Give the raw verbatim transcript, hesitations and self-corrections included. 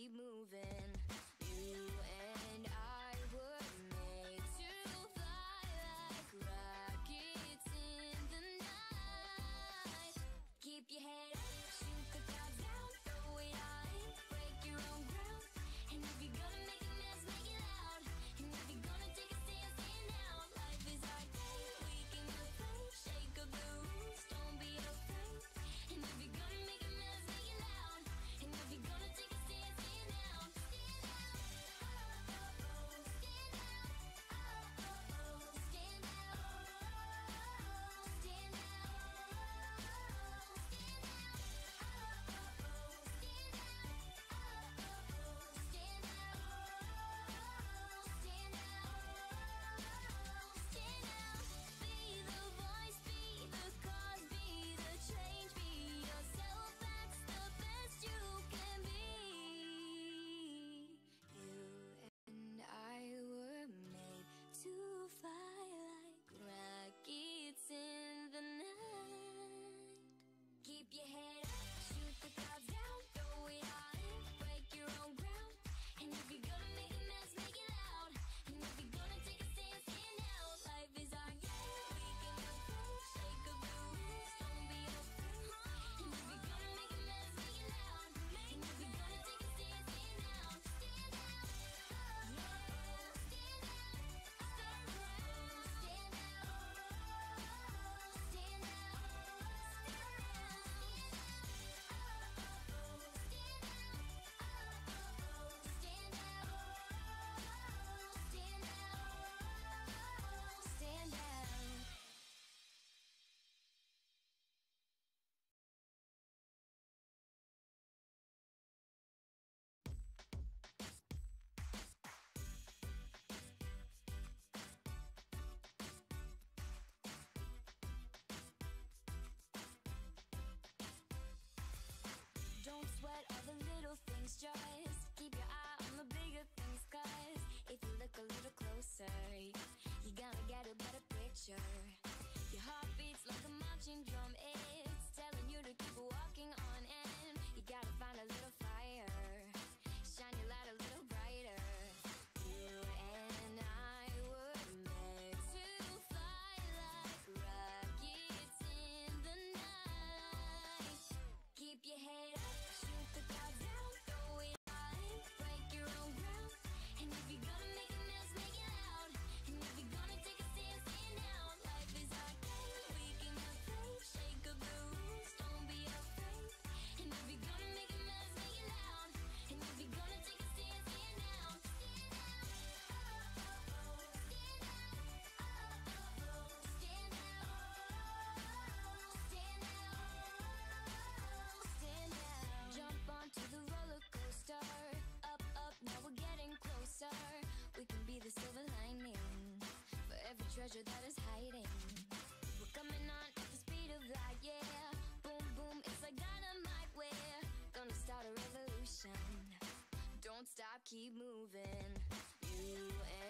keep moving. You and I were made to fly like rockets in the night. Keep your head up, shoot the clouds down, throw it all in, break your own ground. And if you're gonna make a mess, make it loud. And if you're gonna take a stand, stand out. Life is our day, we can go play, shake up the rules, don't be afraid. And if you're gonna make a mess, make it loud. And if you're gonna take a stand, stand out. Stand out, oh, oh, oh. Stand out, oh, oh, oh. Stand out, oh, stand out, stand out, oh, oh, oh. Stand out, oh, oh, oh. Stand out, stand out, stand out. Be the voice, be the cause, be the change, be yourself, that's the best you can be. You and I were made to fly like rockets in the night. Keep your head up, shoot the clouds down, throw it all in, break your own ground. And if you're gonna make a mess, make it loud. And if you're gonna take a stand, stand out. Life is our game, we can go play, shake up the rules, don't be afraid. And if you're gonna make a mess, make it loud. And if you're gonna take a stand, stand out. Stand out, yeah, stand out, stand out, stand out, stand out, stand out. Don't sweat all the little things, just keep your eye on the bigger things. Cause if you look a little closer, you're gonna get a better picture. Your heart beats like a marching drum, it's telling you to keep walking on. And you gotta find a little fire, shine your light a little brighter. You and I were meant to fly like rockets in the night. Keep your head up, shoot the clouds down, throw it all in, break your own ground. And if you're gonna make a mess, make it loud. And if you're gonna take a stand, stand out. Life is our game, we can go play, shake up the rules, don't be afraid. And if you're gonna make a mess, make it loud. And if you're gonna take a stand, stand out. Stand out, oh, oh, oh. Stand out, oh, oh, oh. Stand out, stand out, stand out. Jump onto the roller coaster, up, up, now we're getting closer. We can be the silver lining for every treasure that is hiding. We're coming on at the speed of light, yeah. Boom, boom, it's like dynamite. We're gonna start a revolution. Don't stop, keep moving. You and